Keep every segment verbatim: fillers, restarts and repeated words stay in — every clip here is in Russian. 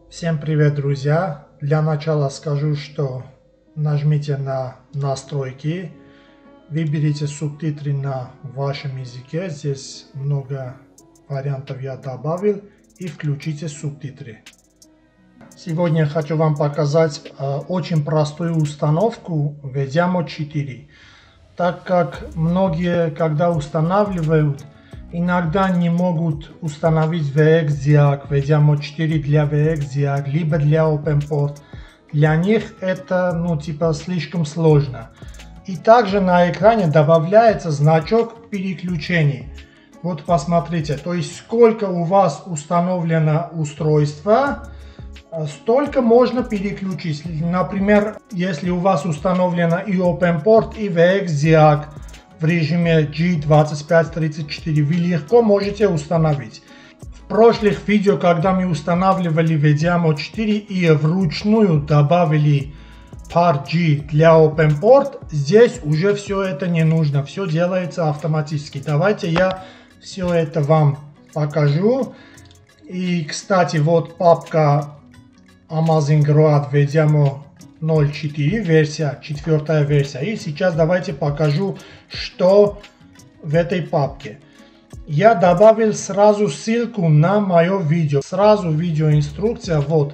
Всем привет, друзья! Для начала скажу, что нажмите на настройки, выберите субтитры на вашем языке, здесь много вариантов я добавил, и включите субтитры. Сегодня хочу вам показать э, очень простую установку Vediamo четыре, так как многие, когда устанавливают, иногда не могут установить ви экс Diag, Vediamo четыре для ви экс Diag, либо для OpenPort. Для них это, ну, типа, слишком сложно. И также на экране добавляется значок переключений. Вот посмотрите, то есть сколько у вас установлено устройство, столько можно переключить. Например, если у вас установлено и OpenPort, и ви экс Diag в режиме джи двадцать пять тридцать четыре, вы легко можете установить. В прошлых видео, когда мы устанавливали Vediamo четыре и вручную добавили пар джи для OpenPort, здесь уже все это не нужно, все делается автоматически. Давайте я все это вам покажу. И, кстати, вот папка Amazing Road Vediamo ноль четыре, версия, четвертая версия. И сейчас давайте покажу, что в этой папке. Я добавил сразу ссылку на мое видео. Сразу видеоинструкция, вот.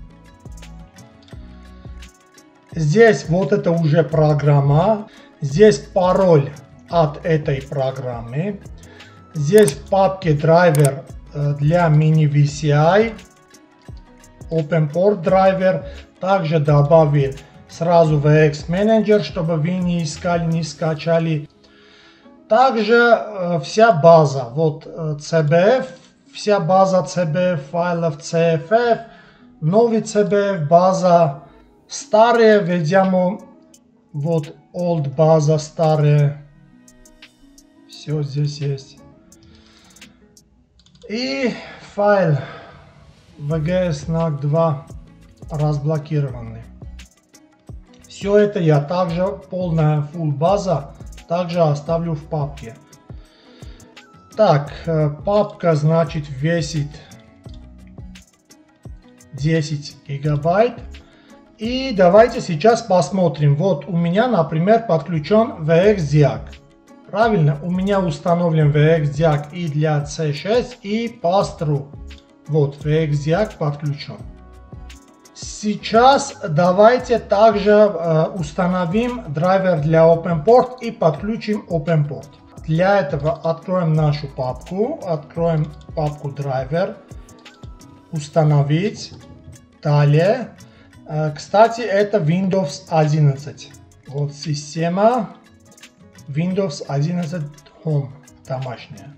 Здесь вот это уже программа. Здесь пароль от этой программы. Здесь в папке драйвер для мини-ви си ай. OpenPort драйвер. Также добавил сразу ви экс Manager, чтобы вы не искали, не скачали. Также э, вся база, вот э, си би эф, вся база си би эф файлов, си эф эф, новый си би эф база, старые Vediamo, вот old база, старые, все здесь есть. И файл ви джи эс нак два разблокированный. Все это я также, полная full база, также оставлю в папке. Так, папка, значит, весит десять гигабайт. И давайте сейчас посмотрим. Вот у меня, например, подключен ви экс Diag. Правильно, у меня установлен ви экс Diag и для си шесть, и Pass-Through. Вот, ви экс Diag подключен. Сейчас давайте также э, установим драйвер для OpenPort и подключим OpenPort. Для этого откроем нашу папку, откроем папку драйвер, установить, далее. Э, кстати, это Windows одиннадцать. Вот система Windows одиннадцать Home, домашняя.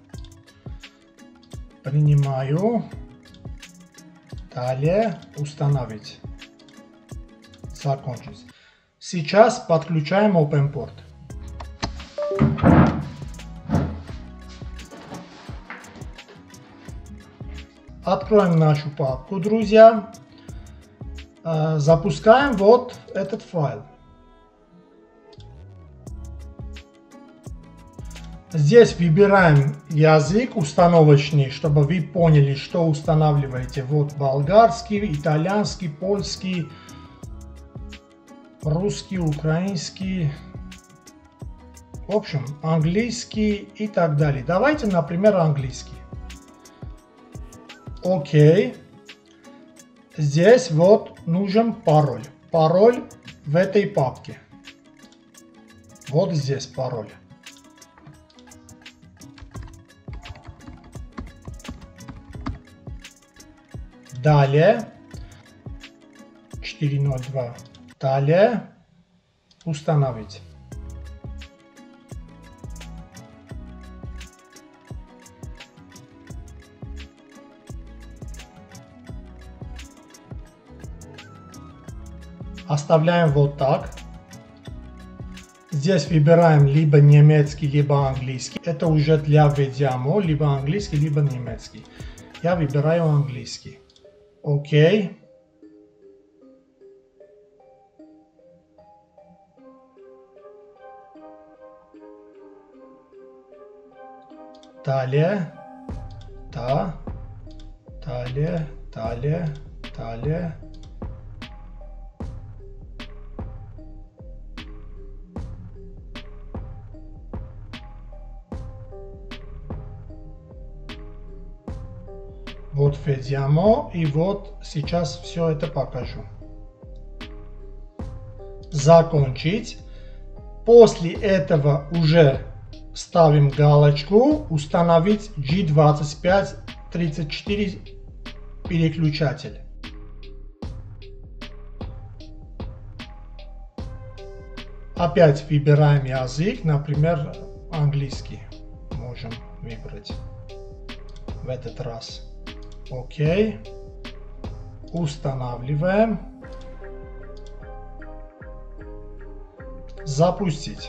Принимаю. Далее установить. Закончить. Сейчас подключаем OpenPort. Откроем нашу папку, друзья. Запускаем вот этот файл. Здесь выбираем язык установочный, чтобы вы поняли, что устанавливаете. Вот болгарский, итальянский, польский, русский, украинский, в общем, английский и так далее. Давайте, например, английский. Окей. Здесь вот нужен пароль. Пароль в этой папке. Вот здесь пароль. Далее, четыре ноль два, далее установить. Оставляем вот так. Здесь выбираем либо немецкий, либо английский. Это уже для Vediamo, либо английский, либо немецкий. Я выбираю английский. Окей. Далее. Да. Далее. Далее. Далее. Вот введем, и вот сейчас все это покажу. Закончить. После этого уже ставим галочку «Установить джи двадцать пять тридцать четыре переключатель». Опять выбираем язык, например, английский. Можем выбрать в этот раз. Окей. Устанавливаем. Запустить.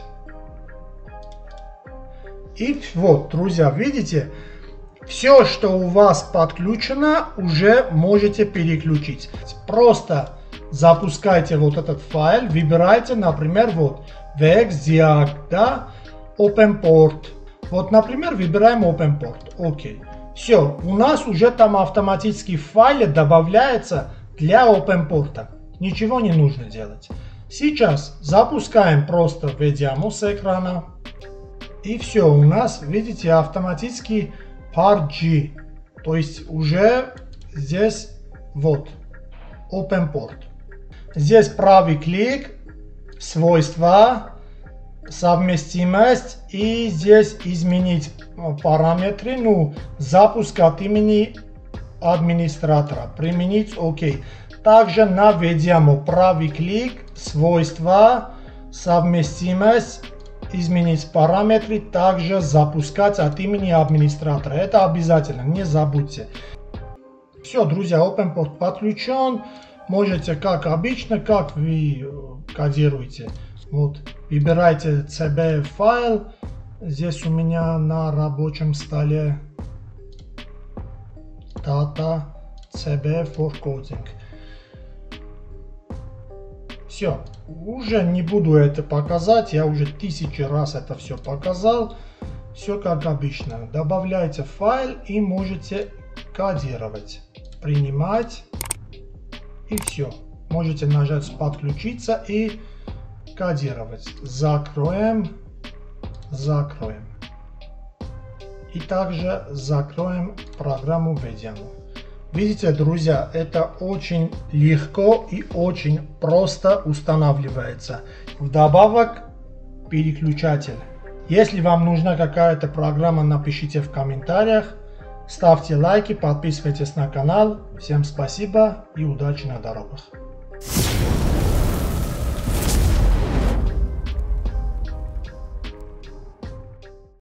И вот, друзья, видите, все, что у вас подключено, уже можете переключить. Просто запускайте вот этот файл, выбирайте, например, вот VxDiag, да, OpenPort. Вот, например, выбираем OpenPort. Окей. Все, у нас уже там автоматически в файле добавляется для OpenPort. Ничего не нужно делать. Сейчас запускаем просто VDAMO с экрана. И все, у нас, видите, автоматически Part G. То есть уже здесь вот OpenPort. Здесь правый клик, свойства, совместимость, и здесь изменить параметры, ну, запуск от имени администратора, применить ОК. Также на VDAMO правый клик, свойства, совместимость, изменить параметры, также запускать от имени администратора. Это обязательно, не забудьте. Все, друзья, OpenPort подключен. Можете, как обычно, как вы кодируете. Вот, выбирайте си би файл. Здесь у меня на рабочем столе Data си би for Coding. Все, уже не буду это показать, я уже тысячи раз это все показал. Все как обычно. Добавляйте файл и можете кодировать. Принимать. И все. Можете нажать подключиться и кодировать. Закроем. Закроем. И также закроем программу VDAMO. Видите, друзья, это очень легко и очень просто устанавливается. Вдобавок, переключатель. Если вам нужна какая-то программа, напишите в комментариях. Ставьте лайки, подписывайтесь на канал. Всем спасибо и удачи на дорогах.